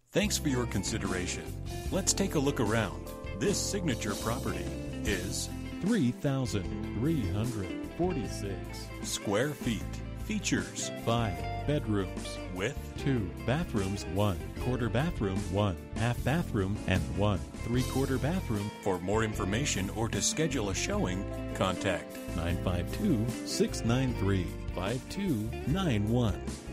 Thanks for your consideration. Let's take a look around. This signature property is 3,346 square feet. Features 5 bedrooms with 2 bathrooms, 1 quarter bathroom, 1 half bathroom, and 1 3/4 bathroom. For more information or to schedule a showing, contact 952-693-5291.